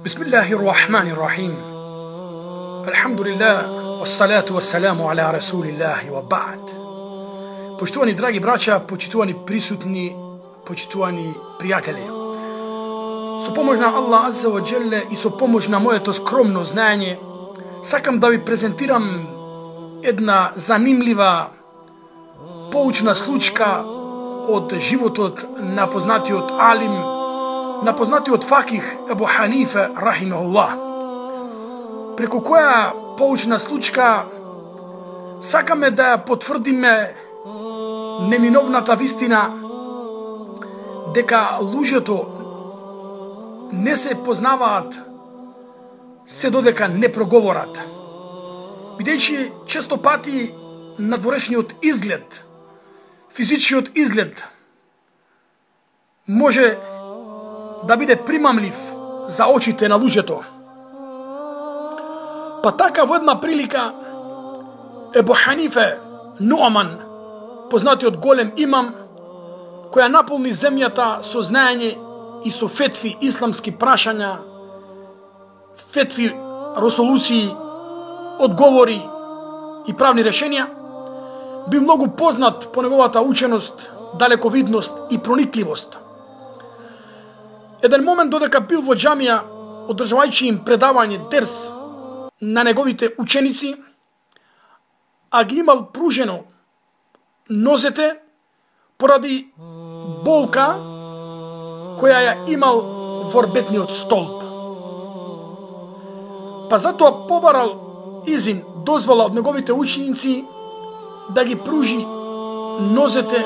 Bismillahirrahmanirrahim. Alhamdulillah, wassalatu wassalamu ala rasulillahi wa ba'd. Poštovani dragi braća, poštovani prisutni, poštovani prijatelji. Su pomožna Allah azza wa jalla i su pomožna moje to skromno znanje. Sakam da vi prezentiram jedna zanimljiva poučna slučka od života napoznati od alim, napoznati od fakih Ebu Hanife rahimahullah, preko koja poučna slučka sakame da potvrdime neminovната вистина дека луѓето не се познаваат се додека не проговорат, бидејќи често пати надворешниот изглед, физичниот изглед може да биде примамлив за очите на луѓето. Па така во една прилика Ебу Ханифе Нуъман, познатиот голем имам, која наполни земјата со знаење и со фетви исламски прашања, фетви, резолуции, одговори и правни решенија, бил многу познат по неговата ученост, далековидност и проникливост. Еден момент додека бил во џамија, одржавајќи им предавање дерс на неговите ученици, а ги имал пружено нозете поради болка која ја имал во рбетниот столб. Па затоа побарал изин дозвола од неговите ученици да ги пружи нозете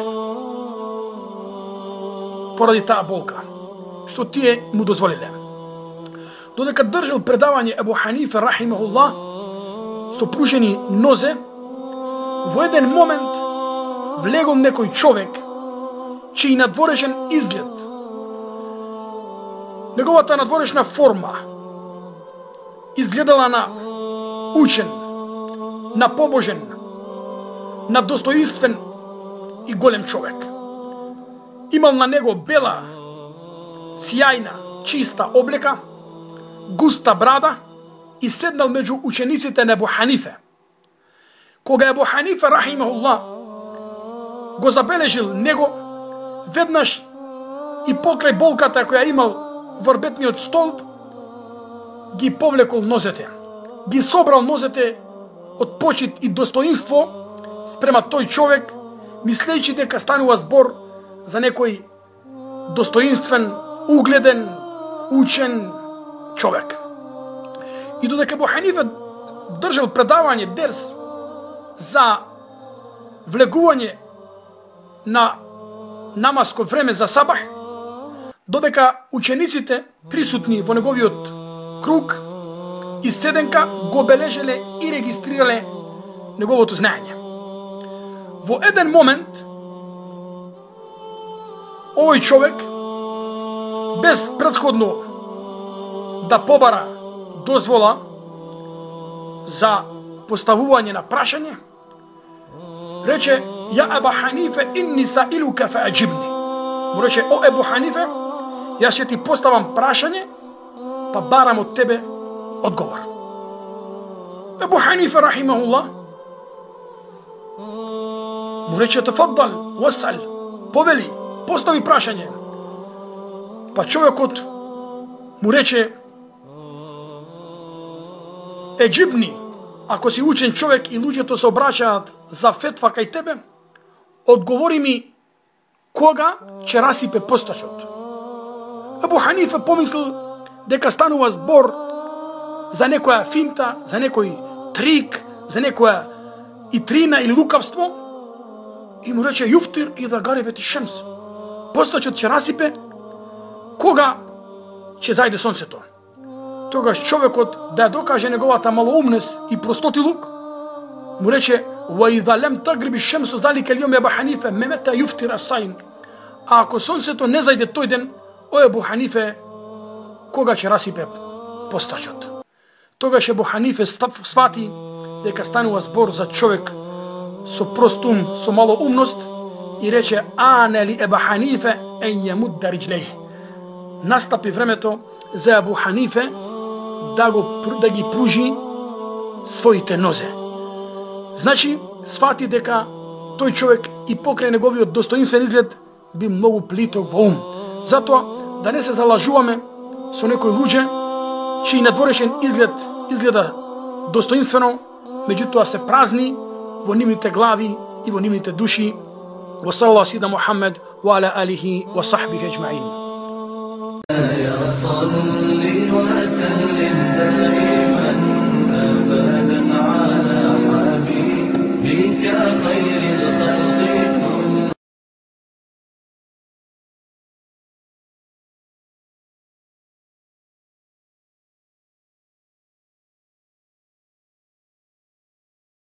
поради таа болка, што тие му дозволиле. Додека држал предавање Ебу Ханифе рахимахуллах со пружени нозе, во еден момент влегол некој човек чиј надворешен изглед, неговата надворешна форма изгледала на учен, на побожен, на достоинствен и голем човек. Имал на него бела, сјајна, чиста облека, густа брада и седнал меѓу учениците на Ебу Ханифе. Кога Ебу Ханифе рахимахуллах го забележил него, веднаш и покрај болката која имал во рбетниот столб, ги повлекол нозете, ги собрал нозете од почит и достоинство спрема тој човек, мислејќи дека станува збор за некој достоинствен, угледен, учен човек. И додека Ебу Ханифе држал предавање дерс за влегување на намазко време за сабах, додека учениците присутни во неговиот круг и седенка го бележеле и регистрирале неговото знаење. Во еден момент овој човек, без претходно да побара дозвола за поставување на прашање, рече: "Ја Еба Ханифе, инни саилука фаъџибни." Му рече: "О Ебу Ханифе, јас ќе ти поставам прашање, па барам од тебе одговор." Ебу Ханифе рахимахуллах му рече: "Тафаддал, васал, повели, постави прашање." Па човекот му рече: "Еџибни, ако си учен човек и луѓето се обраќаат за фетва кај тебе, одговори ми кога ќе расипе постачот." Ебу Ханифе помислил дека станува збор за некоја финта, за некој трик, за некоја итрина или лукавство, и му рече: "Јуфтир и да гарибети шемс." Постачот ќе расипе кога ќе зајде сонцето. Тогаш човекот, да ја докаже неговата малоумност и простотилук, му рече: "Ва лем тагриби шемсу залика лјом Ебу Ханифе мемета јуфтир асаим." А ако сонцето не зајде тој ден, о Ебу Ханифе, кога ќе расипе постачот? Тогаш Ебу Ханифе свати дека станува збор за човек со прост ум, со малоумност, и рече: "Ане ли Ебу Ханифе ен јамудда риџлејх." Настапи времето за Ебу Ханифе да ги пружи своите нозе. Значи, свати дека тој човек и покрај неговиот достоинствен изглед би многу плиток во ум. Затоа, да не се залажуваме со некои луѓе, чиј надворешен изглед изгледа достоинствено, меѓутоа се празни во нивните глави и во нивните души. Wa sallallahu ala Muhammad wa ala alihi wa sahbihi ajma'in.